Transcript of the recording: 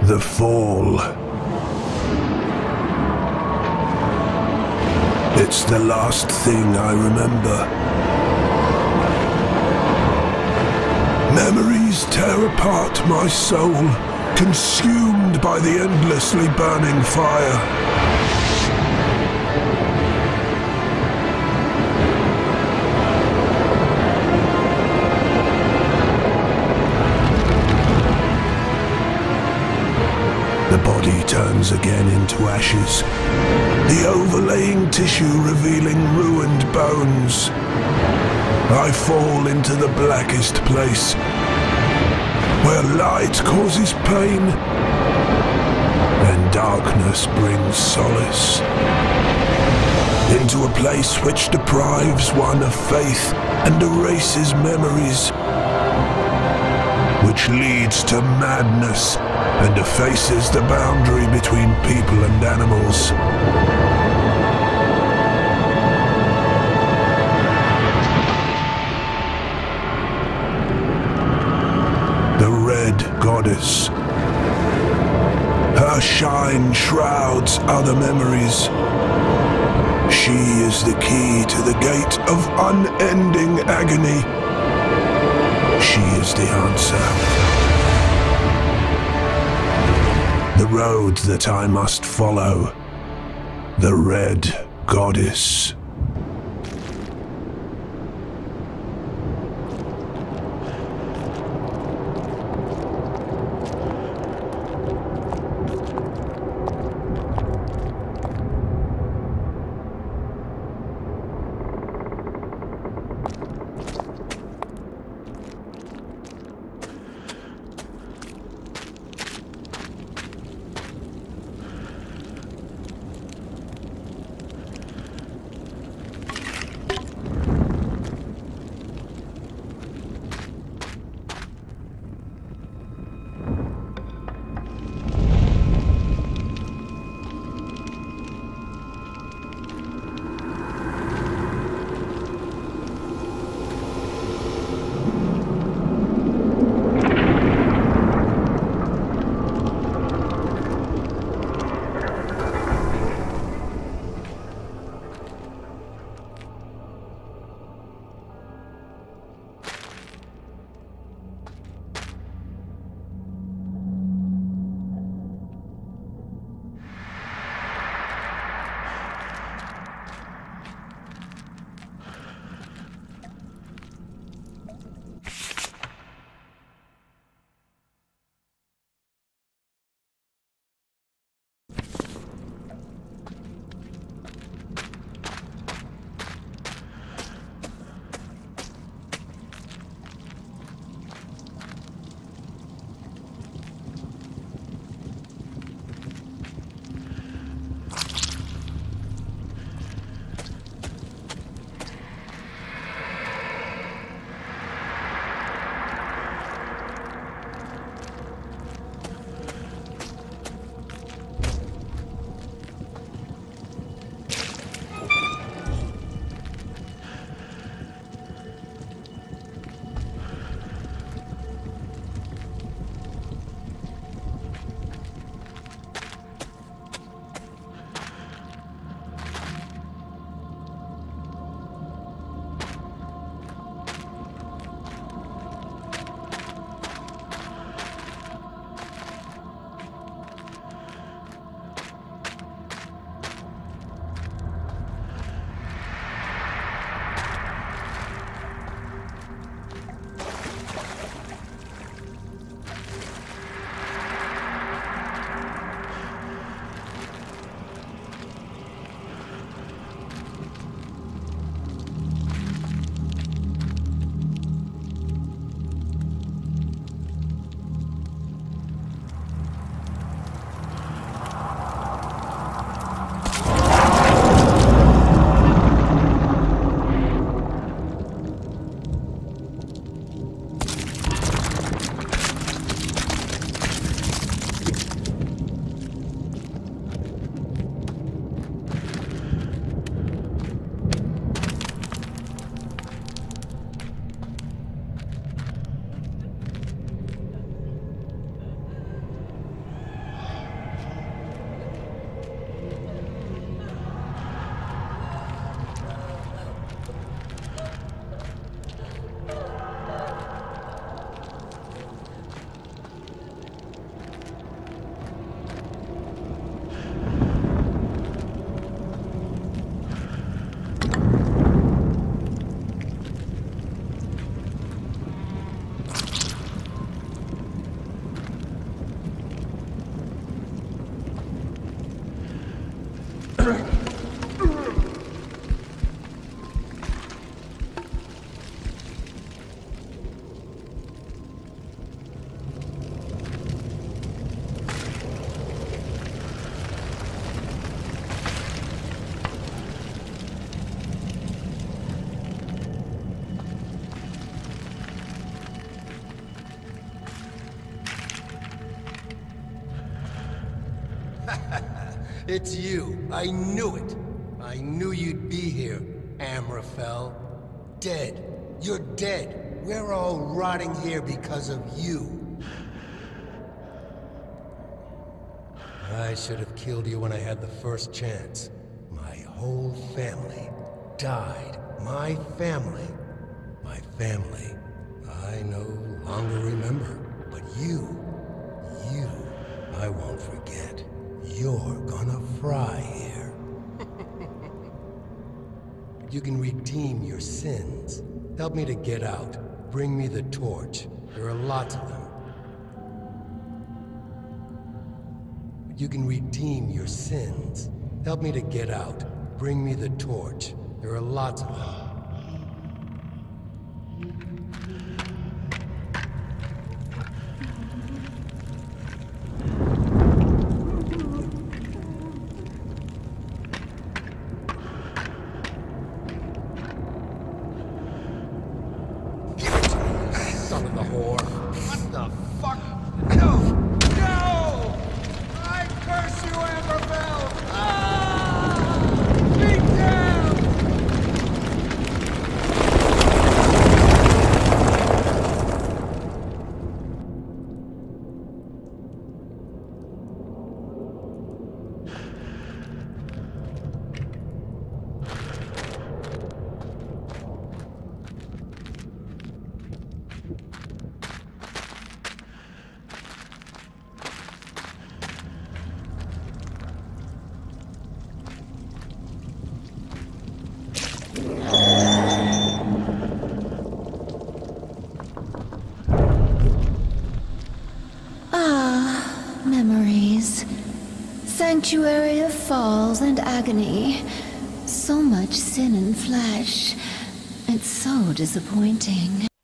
The Fall. It's the last thing I remember. Memories tear apart my soul, consumed by the endlessly burning fire. The body turns again into ashes, the overlaying tissue revealing ruined bones. I fall into the blackest place, where light causes pain and darkness brings solace. Into a place which deprives one of faith and erases memories, which leads to madness and effaces the boundary between people and animals. The Red Goddess. Her shine shrouds other memories. She is the key to the gate of unending agony. She is the answer. The road that I must follow. The Red Goddess. It's you. I knew it. I knew you'd be here, Amraphel. Dead. You're dead. We're all rotting here because of you. I should have killed you when I had the first chance. My whole family died. My family. My family. I no longer remember. But you, I won't forget. You're gonna fry here. You can redeem your sins. Help me to get out. Bring me the torch. There are lots of them. You can redeem your sins. Help me to get out. Bring me the torch. There are lots of them. Son of the whore. What the fuck? No! No! I curse you, Amraphel! Ah! Be down! Memories. Sanctuary of falls and agony. So much sin and flesh. It's so disappointing.